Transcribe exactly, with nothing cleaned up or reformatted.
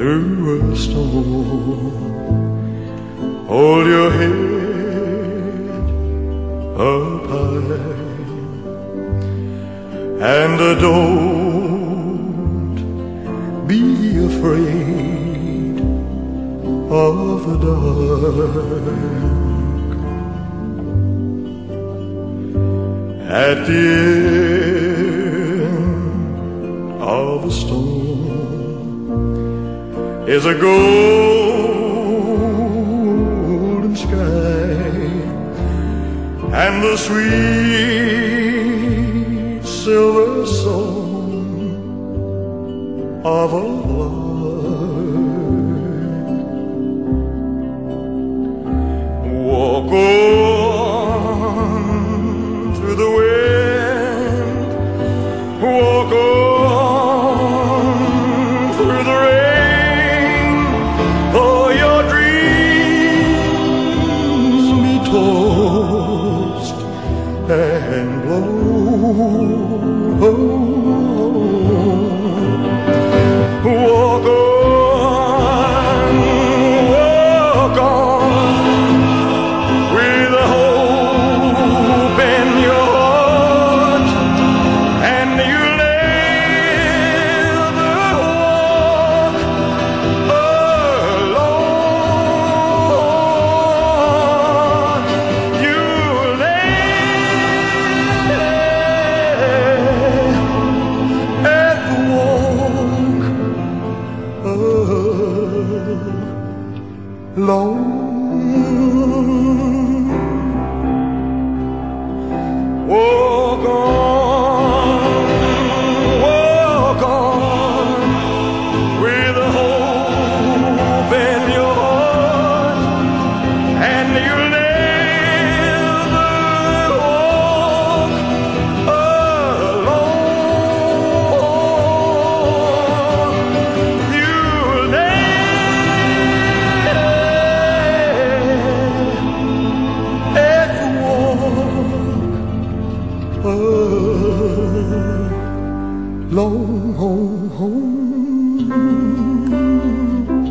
through a storm. Hold your head up high and don't be afraid of the dark. At the end of a storm is a golden sky and the sweet silver song of a lark. Walk on through the wind, walk on through the rain, oh, your dreams be tossed and blow. Walk on, walk on, with a hope in your heart, and you'll never walk alone. You'll never walk alone. Walk on, walk on, with a hope in your heart, and you'll never walk alone. You'll never long home, home.